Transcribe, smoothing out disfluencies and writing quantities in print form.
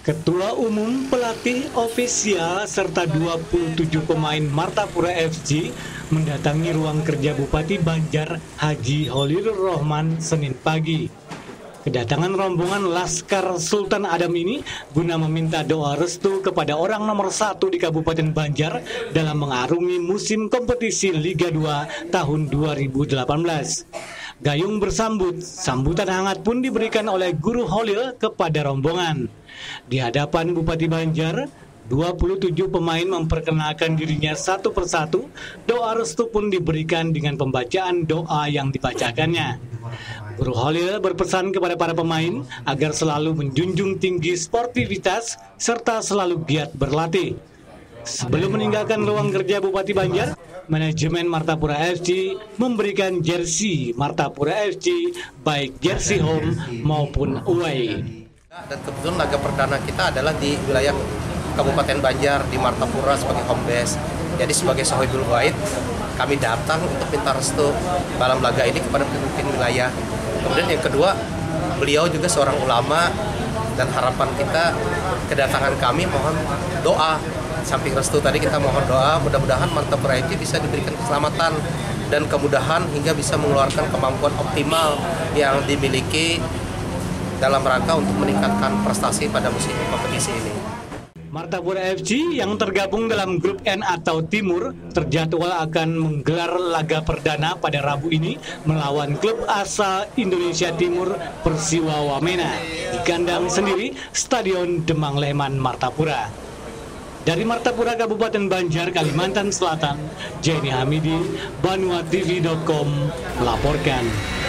Ketua Umum, pelatih, ofisial, serta 27 pemain Martapura FC mendatangi ruang kerja Bupati Banjar Haji Holilur Rohman Senin pagi. Kedatangan rombongan Laskar Sultan Adam ini guna meminta doa restu kepada orang nomor 1 di Kabupaten Banjar dalam mengarungi musim kompetisi Liga 2 tahun 2018. Gayung bersambut, sambutan hangat pun diberikan oleh Guru Holil kepada rombongan. Di hadapan Bupati Banjar, 27 pemain memperkenalkan dirinya satu persatu. Doa restu pun diberikan dengan pembacaan doa yang dibacakannya. Guru Holil berpesan kepada para pemain agar selalu menjunjung tinggi sportivitas serta selalu giat berlatih. Sebelum meninggalkan ruang kerja Bupati Banjar, manajemen Martapura FC memberikan jersey Martapura FC baik jersey home maupun away. Dan kebetulan laga perdana kita adalah di wilayah Kabupaten Banjar di Martapura sebagai home base. Jadi sebagai Sohibul Wahid, kami datang untuk minta restu dalam laga ini kepada pemimpin wilayah. Kemudian yang kedua, beliau juga seorang ulama dan harapan kita kedatangan kami mohon doa. Samping restu tadi kita mohon doa, mudah-mudahan Martapura FC bisa diberikan keselamatan dan kemudahan hingga bisa mengeluarkan kemampuan optimal yang dimiliki dalam rangka untuk meningkatkan prestasi pada musim kompetisi ini. Martapura FC yang tergabung dalam grup N atau Timur terjadwal akan menggelar laga perdana pada Rabu ini melawan klub asal Indonesia Timur Persiwa Wamena di kandang sendiri Stadion Demang Leman Martapura. Dari Martapura, Kabupaten Banjar, Kalimantan Selatan, Jenny Hamidi, BanuaTV.com melaporkan.